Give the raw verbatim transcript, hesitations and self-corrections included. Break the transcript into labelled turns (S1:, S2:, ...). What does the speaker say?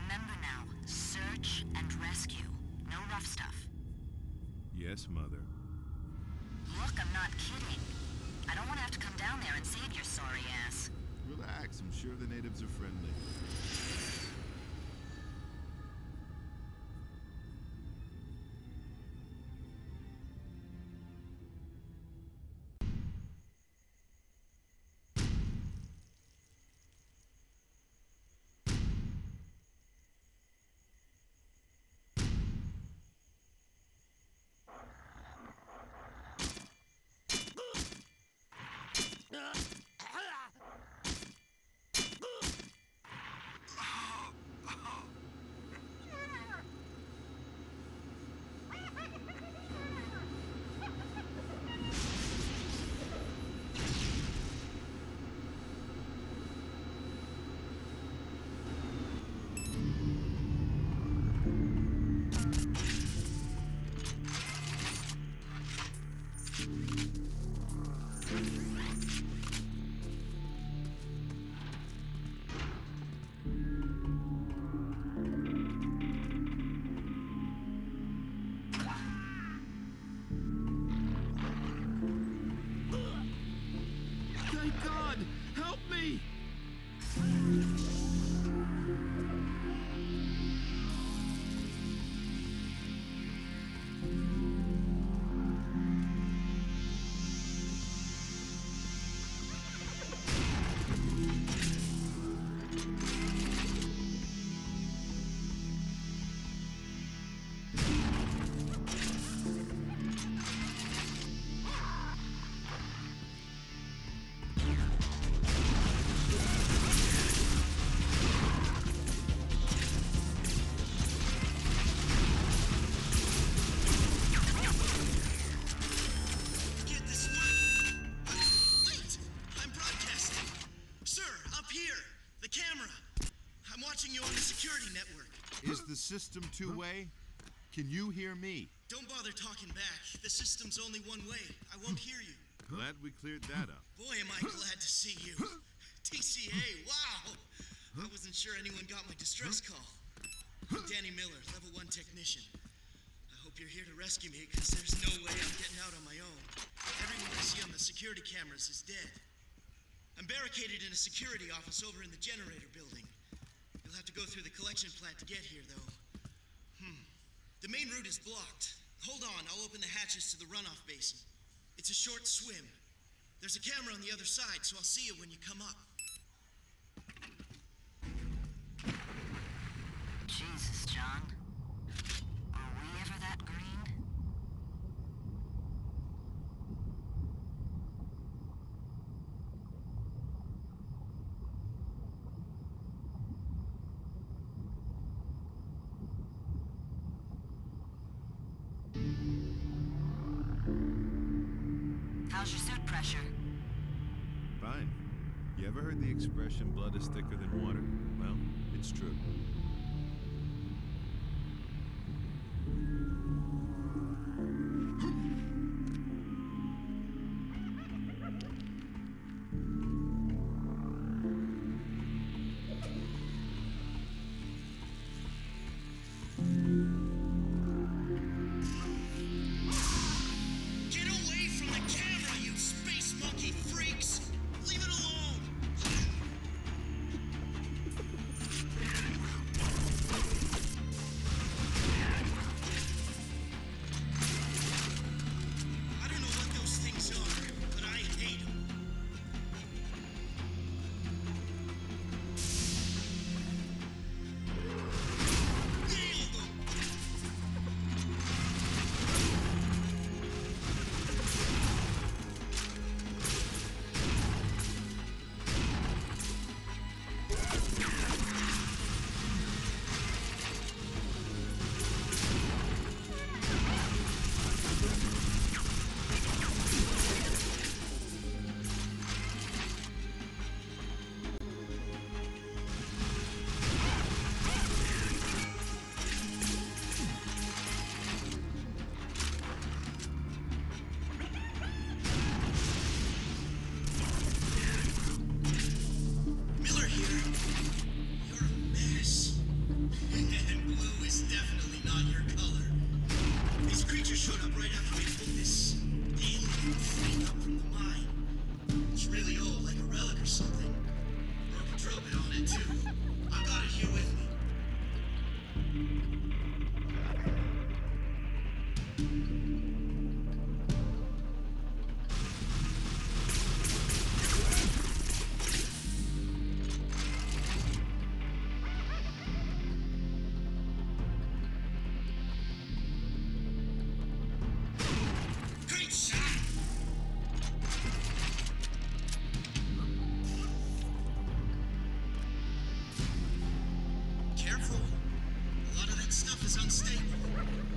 S1: Remember now, search and rescue. No rough stuff.
S2: Yes, Mother.
S1: Look, I'm not kidding. I don't want to have to come down there and save your sorry ass.
S2: Relax, I'm sure the natives are friendly.
S3: Thank God! Help me!
S2: Is the system two-way? Can you hear me?
S4: Don't bother talking back. The system's only one way. I won't hear you.
S2: Glad we cleared that up.
S4: Boy, am I glad to see you. T C A, wow! I wasn't sure anyone got my distress call. I'm Danny Miller, level one technician. I hope you're here to rescue me, because there's no way I'm getting out on my own. Everyone I see on the security cameras is dead. I'm barricaded in a security office over in the generator building. You'll have to go through the collection plant to get here, though. Hmm. The main route is blocked. Hold on, I'll open the hatches to the runoff basin. It's a short swim. There's a camera on the other side, so I'll see you when you come up.
S1: Jesus, John. Are we ever that green? How's your suit pressure?
S2: Fine. You ever heard the expression, blood is thicker than water? Well, it's true.
S4: stuff is unstable.